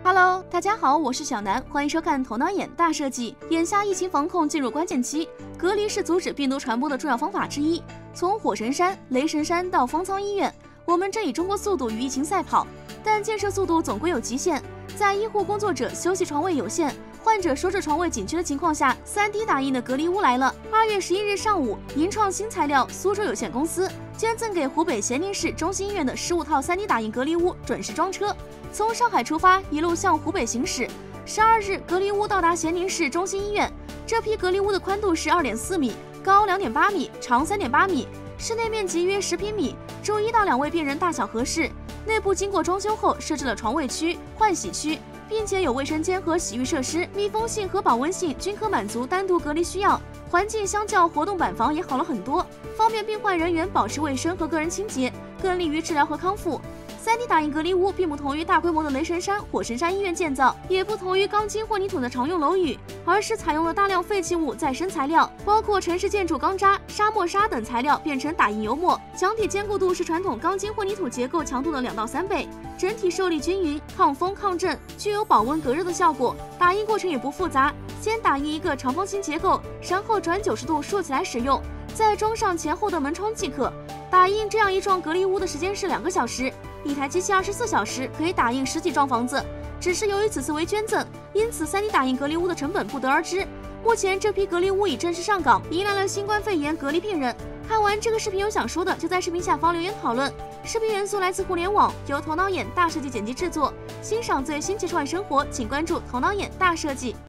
Hello， 大家好，我是小南，欢迎收看头脑眼大设计。眼下疫情防控进入关键期，隔离是阻止病毒传播的重要方法之一。从火神山、雷神山到方舱医院，我们正以中国速度与疫情赛跑，但建设速度总归有极限。在医护工作者休息床位有限、患者手指床位紧缺的情况下，3D 打印的隔离屋来了。2月11日上午，银创新材料苏州有限公司捐赠给湖北咸宁市中心医院的15套3D 打印隔离屋准时装车，从上海出发，一路向湖北行驶。12日，隔离屋到达咸宁市中心医院。这批隔离屋的宽度是2.4米，高2.8米，长3.8米，室内面积约10平米，住1到2位病人大小合适。内部经过装修后，设置了床位区、换洗区，并且有卫生间和洗浴设施，密封性和保温性均可满足单独隔离需要。环境相较活动板房也好了很多，方便病患人员保持卫生和个人清洁，更利于治疗和康复。3D 打印隔离屋并不同于大规模的雷神山、火神山医院建造，也不同于钢筋混凝土的常用楼宇，而是采用了大量废弃物再生材料，包括城市建筑钢渣、沙漠沙等材料变成打印油墨，墙体坚固度是传统钢筋混凝土结构强度的2到3倍，整体受力均匀、抗风抗震，具有保温隔热的效果。打印过程也不复杂，先打印一个长方形结构，然后转90度竖起来使用，再装上前后的门窗即可。打印这样一幢隔离屋的时间是2个小时，一台机器24小时可以打印10几幢房子。只是由于此次为捐赠，因此3D 打印隔离屋的成本不得而知。目前这批隔离屋已正式上岗，迎来了新冠肺炎隔离病人。看完这个视频有想说的，就在视频下方留言讨论。视频元素来自互联网，由头脑眼大设计剪辑制作。欣赏最新奇幻生活，请关注头脑眼大设计。